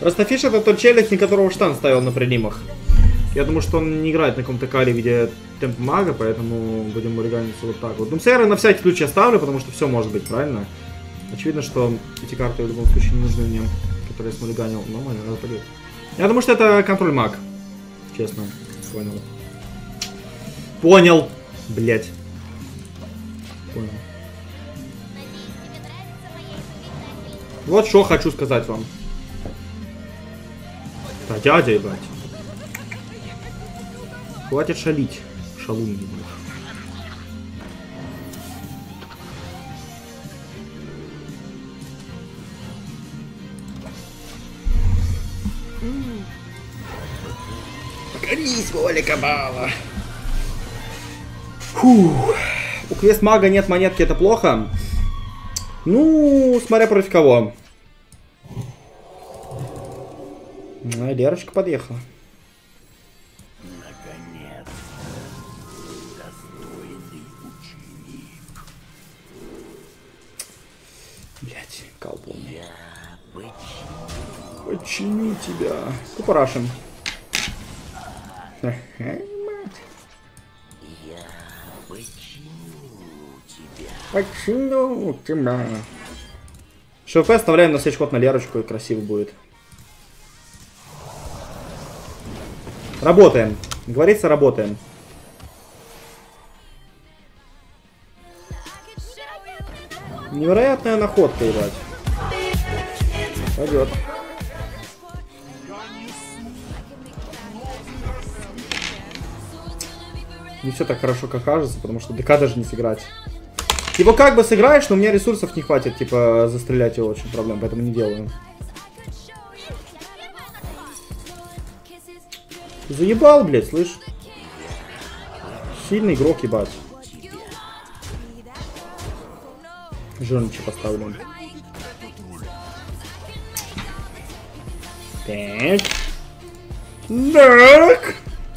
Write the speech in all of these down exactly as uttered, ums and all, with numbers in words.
Растафиш это тот челик, на которого штан ставил на пренимах. Я думаю, что он не играет на каком-то каре в виде темп мага, поэтому будем уриганиться вот так вот. Думсейра на всякий случай оставлю, потому что все может быть, правильно? Очевидно, что эти карты в любом случае не нужны мне, которые я смуриганил. Но мой, надо пойдет. Я думаю, что это контроль маг. Честно. Понял. Понял. Блять. Понял. Вот что хочу сказать вам. Да, дядя, ебать. Хватит шалить. Шалун, ебать. Покорись, воля Кабала. Фух. У квест мага нет монетки, это плохо? Ну, смотря против кого. А, Лерочка подъехала. Наконец, достойный ученик. Блять, колбун. Я починю. Починю тебя. Купарашим. Я починю тебя. Починю тебя. ШВП оставляем на следующий ход на Лерочку, и красиво будет. Работаем. Говорится, работаем. Невероятная находка, ебать. Пойдет. Не все так хорошо, как кажется, потому что ДК даже не сыграть. Его как бы сыграешь, но у меня ресурсов не хватит, типа, застрелять его очень проблем, поэтому не делаю. Заебал, блядь, слышь? Сильный игрок, ебать. Жирнича поставлю. Так. Так.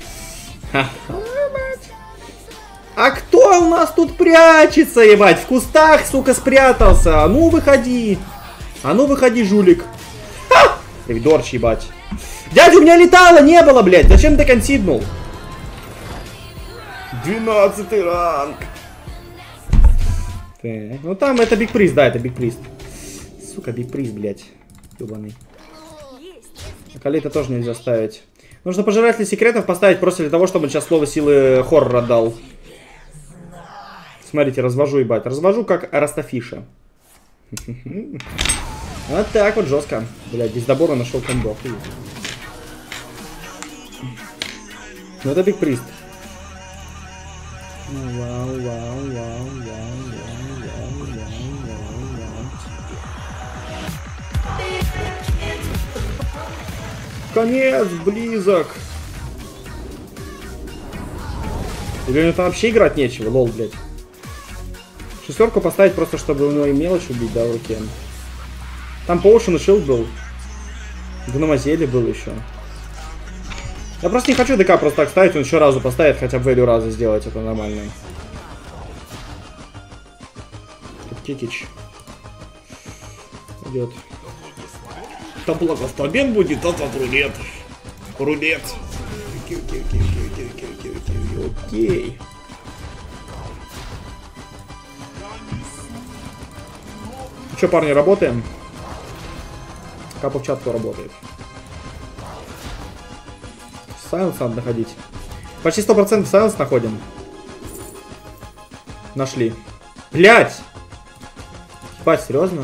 А кто у нас тут прячется, ебать? В кустах, сука, спрятался. А ну, выходи. А ну, выходи, жулик. Ха! Привидорч, ебать. Дядя, у меня летало не было, блядь. Зачем ты консиднул? двенадцатый ранг. Так, ну там это биг приз, да, это биг приз. Сука, биг приз, блядь. Ёбаный. А Калита тоже нельзя ставить. Нужно пожиратель секретов поставить просто для того, чтобы он сейчас слово силы хоррора дал. Смотрите, развожу, ебать. Развожу как Растафиша. Вот так вот жестко. Блядь, без добора нашел комбо. Ну это биг прист. Вау, вау, вау, вау, вау, вау, вау, вау. Конец близок. Или мне там вообще играть нечего, лол, блядь. Шестерку поставить просто, чтобы у него и мелочь убить, да, в руке. Там Potion и Shield был. Гномозелье был еще. Я просто не хочу ДК просто так ставить, он еще разу поставит, хотя бы value раза сделать, это нормально. Тут Кикич. Идет. Да благословен будет этот рулет. Рулет. Окей, окей, окей, окей, окей, окей, окей, окей. Ну что, парни, работаем? Капа в чатку работает. Сайленс надо находить. Почти сто процентов сайленс находим. Нашли. Блять! Ебать, серьезно?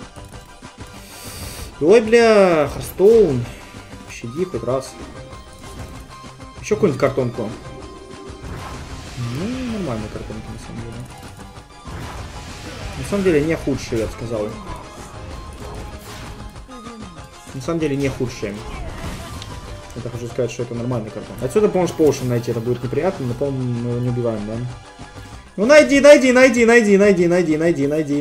Ой, бля, Харстоун. Щади хоть раз. Еще какую-нибудь картонку. Ну, нормальная картонка, на самом деле. На самом деле, не худшие, я бы сказал. На самом деле, не худшие. Я хочу сказать, что это нормальный картон. Отсюда поможешь Potion найти, это будет неприятно, но, по-моему, мы его не убиваем, да? Ну, найди, найди, найди, найди, найди, найди, найди, найди.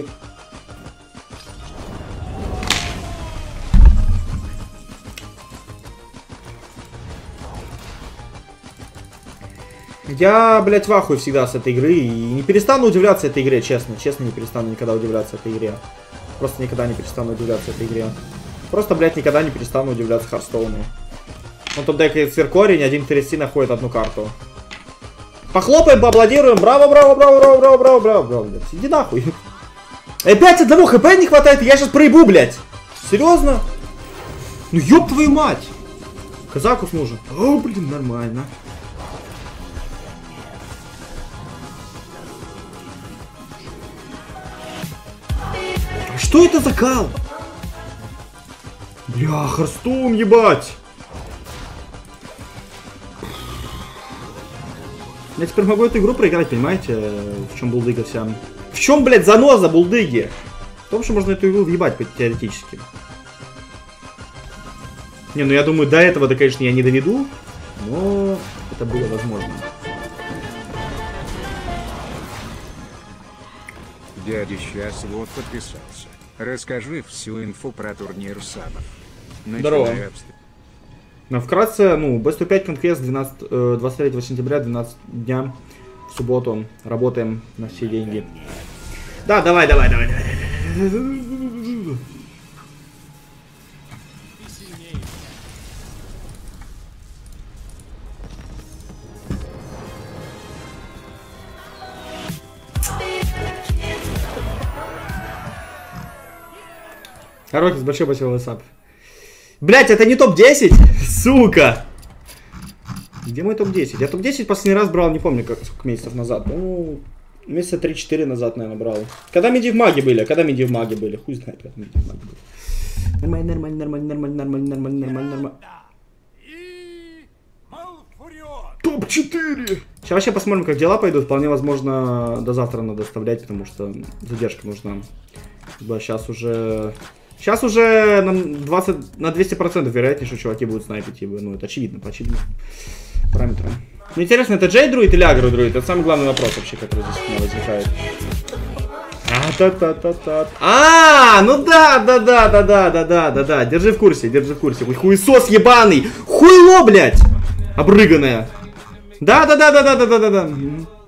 Я, блядь, в ахуе всегда с этой игры и не перестану удивляться этой игре, честно. Честно, не перестану никогда удивляться этой игре. Просто никогда не перестану удивляться этой игре. Просто, блядь, никогда не перестану удивляться Харстоуну. Он тут декает циркорень, один тридцать находит одну карту. Похлопаем, поаплодируем. Браво, браво, браво, браво, браво, браво, браво, браво, блядь. Иди нахуй. Опять одного хп не хватает, я сейчас проебу, блядь. Серьезно? Ну ёб твою мать. Казакус нужен. О, блин, нормально. А что это за кал? Бля, Харстоун, ебать. Я теперь могу эту игру проиграть, понимаете? В чем булдыга вся. В чем, блядь, заноза булдыги? В том, что можно эту игру въебать теоретически. Не, ну я думаю, до этого-то, конечно, я не доведу. Но это было возможно. Дядя сейчас вот подписался. Расскажи всю инфу про турнир сабов. Здорово. Но вкратце, ну, би сто пять конквест двадцать третьего сентября, двенадцать дня, в субботу. Работаем на все деньги. Да, давай, давай, давай, давай. Рокис, большой спасибо, лысап. Блять, это не топ десять? Сука! Где мой топ десять? Я топ десять последний раз брал, не помню, как, сколько месяцев назад. Ну, месяца три-четыре назад, наверное, брал. Когда миди в маге были? Когда миди в маге были? Хуй знает, когда миди в маге были. Нормально, нормально, нормально, нормально, нормально, нормально, нормально, нормально. топ четыре! Сейчас вообще посмотрим, как дела пойдут. Вполне возможно, до завтра надо доставлять, потому что задержка нужна. Сейчас уже... Сейчас уже на двадцать, на двести процентов вероятнее, что чуваки будут снайпить, ибо, ну, это очевидно, по очевидным параметрам. Ну, интересно, это Джей друид или агро друид? Это самый главный вопрос вообще, который здесь у меня возникает. А-та-та-та-та. А, ну да, да, да, да, да, да, да, да, да. Держи в курсе, держи в курсе. Ой, хуесос ебаный! Хуйло, блядь! Обрыганное. Да, да, да, да, да, да, да, да, да.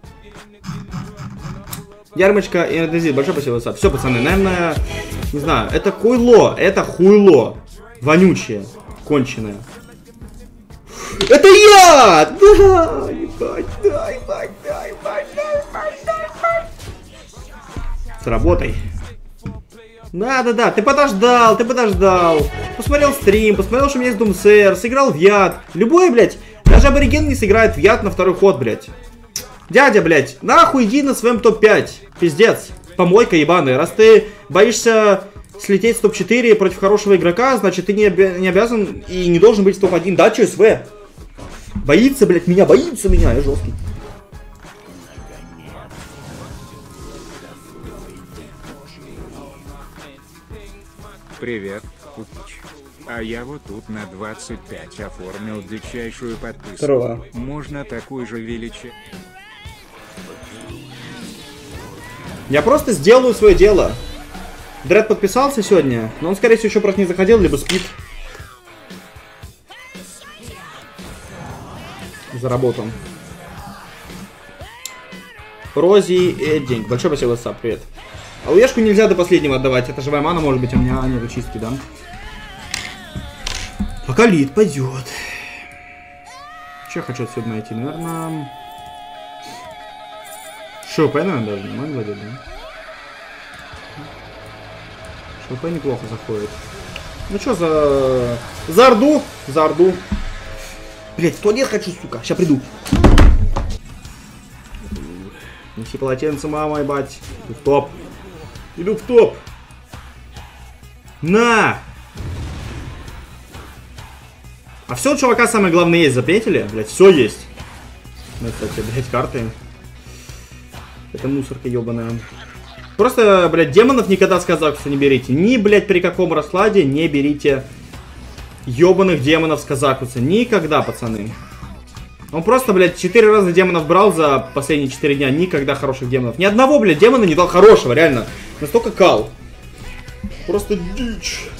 Ярмочка и Эндезит, большое спасибо, Сап. Все, пацаны, наверное, не знаю, это хуйло, это хуйло. Вонючее, конченое. Это я! Да, ебать, да, ебать, да, ебать, да, ебать, да, ебать. Сработай. Да, да, да, ты подождал, ты подождал. Посмотрел стрим, посмотрел, что у меня есть Думсер, сыграл в яд. Любой, блядь, даже абориген не сыграет в яд на второй ход, блядь. Дядя, блядь, нахуй иди на своем топ пять. Пиздец. Помойка ебаная. Раз ты боишься слететь с топ четыре против хорошего игрока, значит ты не, оби не обязан и не должен быть в топ один. Да, чё, СВ? Боится, блядь, меня, боится меня. Я жесткий. Привет, Купич. А я вот тут на двадцать пять оформил дичайшую подписку. Здорово. Можно такую же величину? Я просто сделаю свое дело. Дред подписался сегодня, но он, скорее всего, еще просто не заходил, либо спит. Заработал. Рози Эддинг. Большое спасибо, Сап, привет. А уешку нельзя до последнего отдавать. Это живая мана, может быть, у меня нет чистки, да? Пока лид пойдет. Че я хочу отсюда найти? Наверное... ШВП, наверное, даже не могу владеть, да? ШВП неплохо заходит. Ну что за... За Орду? За Орду. Блять, в туалет хочу, сука. Сейчас приду. Неси полотенце, мама, ебать. Иду в топ. Иду в топ. На! А все у чувака самое главное есть, заметили? Блять, все есть. Ну, кстати, блять, карты. Это мусорка ебаная. Просто, блядь, демонов никогда с казакуса не берите. Ни, блядь, при каком раскладе не берите ебаных демонов с казакуса. Никогда, пацаны. Он просто, блядь, четыре раза демонов брал за последние четыре дня. Никогда хороших демонов. Ни одного, блядь, демона не дал хорошего, реально. Настолько кал. Просто дичь.